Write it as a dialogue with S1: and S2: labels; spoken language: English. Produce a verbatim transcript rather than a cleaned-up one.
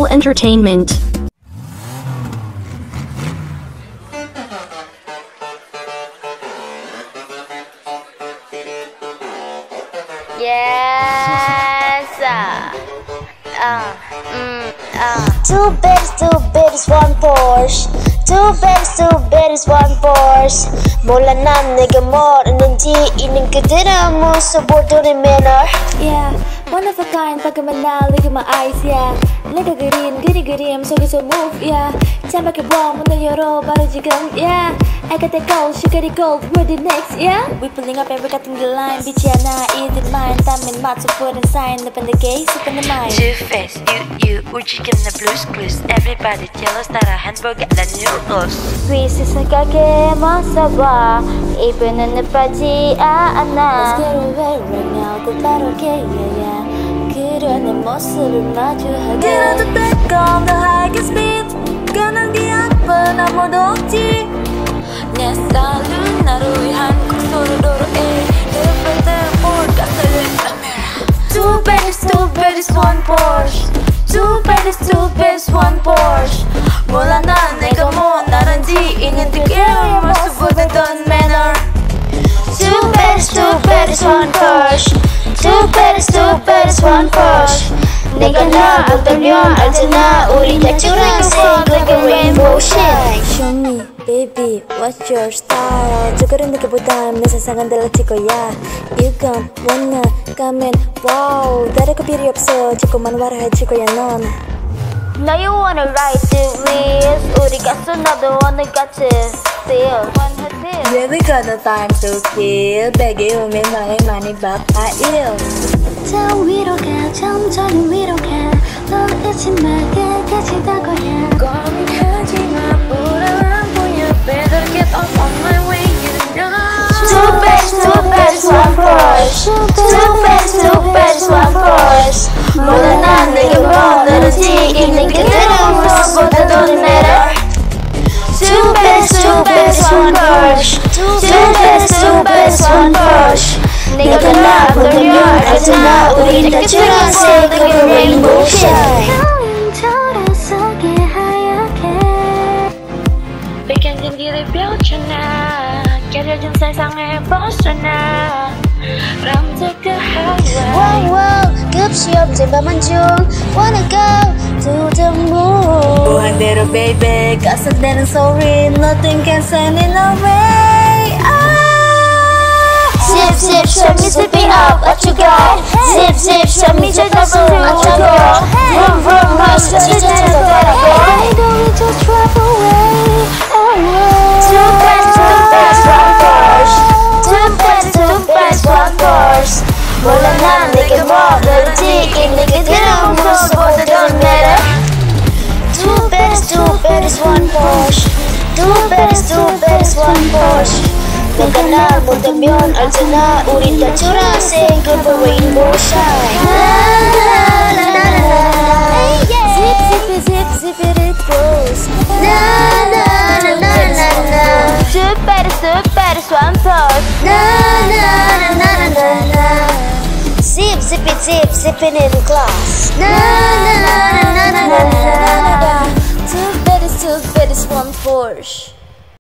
S1: Cool Entertainment.
S2: Yes. Uh, mm, uh.
S3: Two beds, two beds, one Porsche. Two beds, two beds, one Porsche. 몰라 난 내가 뭘 했는지 있는 그대로 모습보도는 manner.
S4: Yeah, one of a kind. Pagkaman na, look at my eyes, yeah. Nagagarin, gani-garim, 속에서 move, yeah. 창밖에 봐, 문을 열어, 바로 지금, yeah. I got that gold, she got it gold, we're the next, yeah. We pulling up every cutting the line, 빛이 하나, 이들 mind. 땀엔 맞춰 put a sign, up in the gaze, up in the mind.
S5: Two-face, you, you, 울지긴 the blues clues. Everybody jealous, 따라한 보게 난 뉴스.
S2: 위에서 가게 맞서봐 이분은 나빠지 않아.
S4: Let's get away right now, 또 빠르게, yeah, yeah. 그런 내 모습을 마주하게. Get on the back on the highest speed. 가는 뒤 앞은 아무도 없지. 내 스타일은 나를 위한 곡소리로해. 내배들 뭘까 설레. Two beds, two beds, one Porsche. Two beds, two beds, one Porsche. 몰라 난 내가 뭐 나란지 있는 그런 모습보다 더 manner.
S3: Two beds, two beds, one Porsche. Two beds, two beds, one Porsche. 내가 나 어떠면 알잖아 우리 다 주란색 like a rainbow shine.
S4: Show me, baby, what's your style? 저거를 느껴보다면 내 세상은 달라질 거야. 이건 원나 가면 wow 다를 거 필요 없어 조금만 와라 해줄 거야 넌.
S2: Now you wanna ride the wheels 우리 가서 나도 오늘 같이 feel
S4: Yeah, we got no time to kill. 베개 오면 나의 많이 바빠 일. 저 위로 가, 점점 위로 가. 넌 잊지 마, 끝까지 갈 거야. 고민하지 마, 불안한 보여. Better get off on my way, you know.
S3: Two beds, two beds, one Porsche. Two beds, two beds, one Porsche. 몰라 난 내가 뭐 다른지 있는 그대로 모습보다 더 matter. Two beds, two beds, one Porsche. Two beds, two beds, one Porsche. 내가 나 보면 알잖아 우리 다 주란색 like a rainbow shine.
S4: 저런 속에 하얗게
S5: 백현진 길을 펼쳐나 겨려진 세상에 벗어나 Run to the highway.
S3: Whoa, whoa, 급시 없지 밤한 중 Wanna go to the moon.
S4: 무한 대로 baby 가슴대는 소리 Nothing can stand in the way.
S3: Zip, zip, show me zipping up, what you got? Zip, zip, show me your double, what you got? Vroom, vroom, rush, just to the
S4: Why don't we just drive away?
S3: Two beds, two beds, one Porsche. Two beds, two beds, one Porsche. 몰라 난 내가 뭐 다른지 있는 그대로 모습보다 더 matter. Two beds, two beds, one Porsche. Two beds, two beds, one Porsche. 내가 나 보다면 알잖아 우리 다 주란색 like a rainbow shine. Na na na na na.
S4: Zip, zip it, zip, zip it, it goes.
S3: Na na na na na na.
S2: Two beds, two beds, one Porsche.
S3: Na na na na na na na. Zip, zip it, zip, zipping in class. Na na na na na na na.
S4: Two beds, two beds, one Porsche.